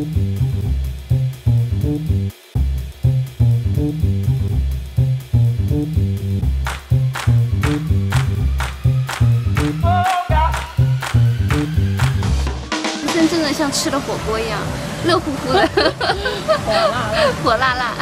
真的像吃了火锅一样，热乎乎的，火辣辣。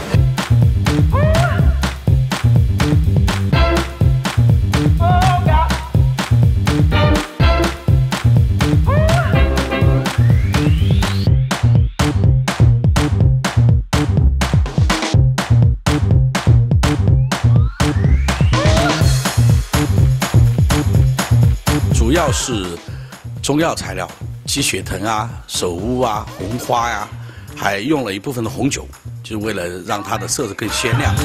主要是中药材料。 鸡血藤啊、首乌啊、红花呀、还用了一部分的红酒，就是为了让它的色泽更鲜亮。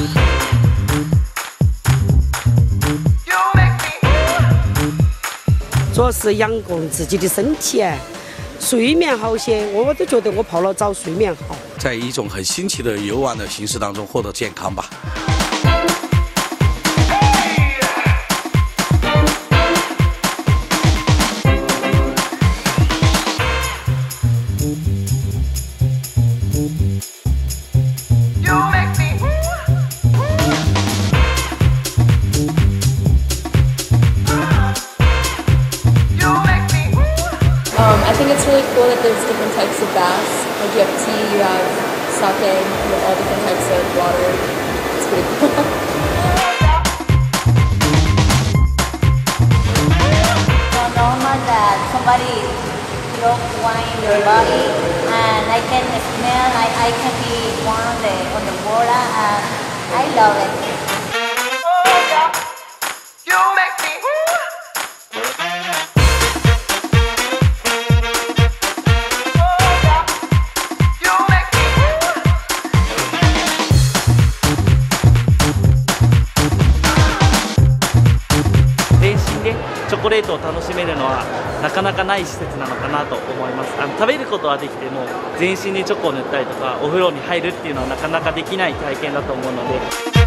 主要是养护自己的身体，睡眠好些。我都觉得我泡了澡睡眠好。 在一种很新奇的游玩的形式当中获得健康吧。 I think it's really cool that there's different types of baths. Like you have tea, you have sake, you have all different types of water. It's pretty cool. So normal that somebody drop wine in your body, and I can smell. I can be one on the water, and I love it. You make me. チョコレートを楽しめるのはなかなかない施設なのかなと思います。食べることはできても全身にチョコを塗ったりとかお風呂に入るっていうのはなかなかできない体験だと思うので。